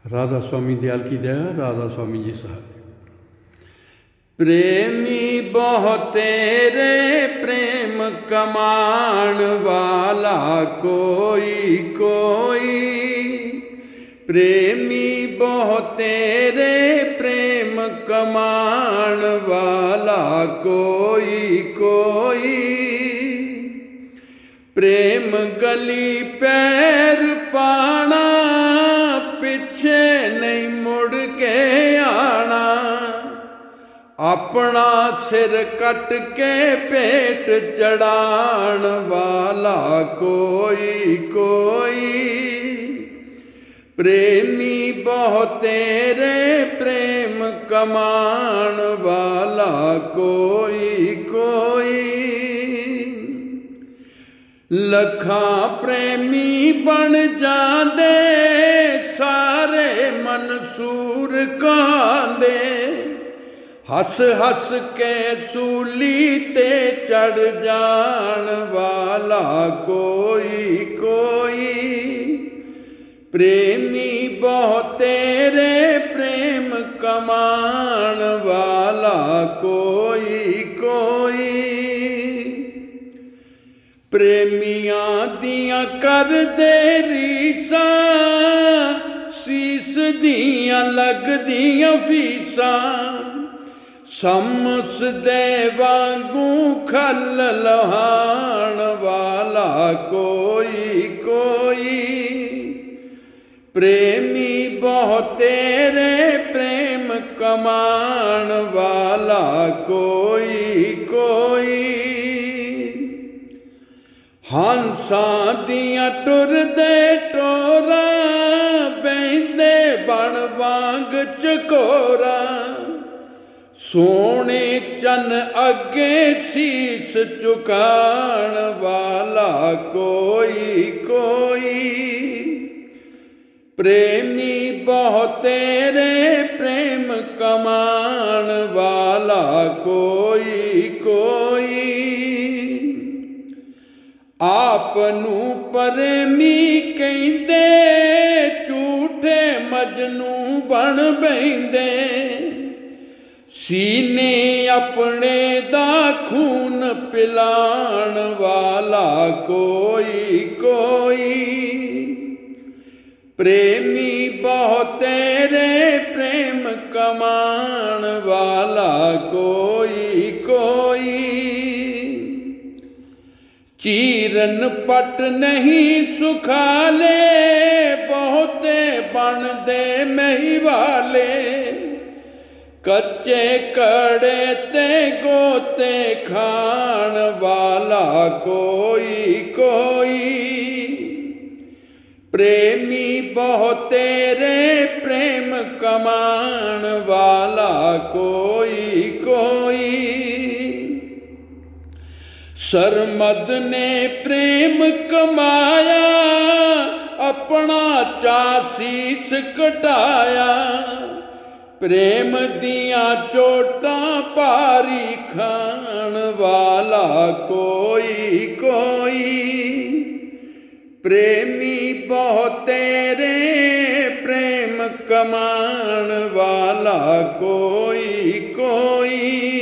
राधा स्वामी दयाल की दया, राधा स्वामी जी साहब। प्रेमी बहुत तेरे प्रेम कमान वाला कोई कोई, प्रेमी बहुत तेरे प्रेम कमान वाला कोई कोई, प्रेम गली पैर पाना पिछे नहीं मुड़ के आना, अपना सिर कट के पेट चढ़ान वाला कोई कोई, प्रेमी बहुत तेरे प्रेम कमान वाला कोई कोई। लखा प्रेमी बन जांदे सारे मनसूर कहांदे, हस हस के सूली ते चढ़ जान वाला कोई कोई, प्रेमी बहुत तेरे प्रेम कमान वाला कोई कोई। प्रेमियां दियां कर दे रीसा, सीस दियां लग दियां फीसा, समस दे वांगू खल लहान वाला कोई कोई, प्रेमी बहुत तेरे प्रेम कमान वाला कोई कोई। हंसां दियां टुर दे टोरा, बहिंदे बण वांग चकोरा, सोने चन अगे शीस झुकान वाला कोई कोई, प्रेमी बहुत तेरे प्रेम कमान वाला कोई कोई। आपनू प्रेमी कहंदे झूठे मजनू बन बहिंदे, सीने अपने दा खून पिलान वाला कोई कोई, प्रेमी बहुत तेरे प्रेम कमान वाला कोई कोई। चीरन पट नहीं सुखाले, बहुते बन दे मही वाले, कच्चे कड़े ते गोते खान वाला कोई कोई, प्रेमी बहुत तेरे प्रेम कमान वाला कोई कोई। सरमद ने प्रेम कमाया, अपना चासीस कटाया, प्रेम दियां चोटां पारी खान वाला कोई कोई, प्रेमी बहुत तेरे प्रेम कमान वाला कोई कोई।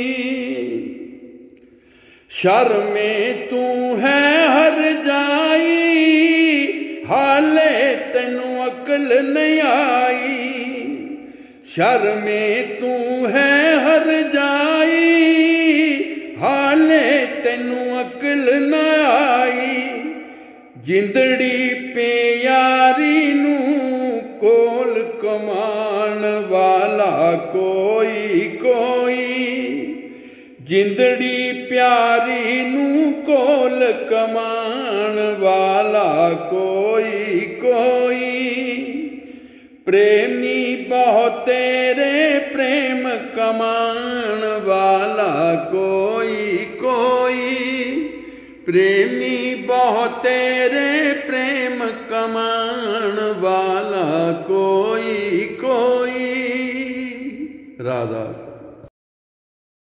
शर्मे तू है हर जाई, हाले तेनू अकल नहीं आई, शर्मे तू है हर जाई, हाले तेनू अकल न आई, जिंदड़ी प्यारी नू कोल कमान वाला कोई कोई, जिंदड़ी प्यारी नू कोल कमान वाला कोई कोई, प्रेमी बहुत तेरे प्रेम कमान वाला कोई कोई, प्रेमी बहुत तेरे प्रेम कमान वाला कोई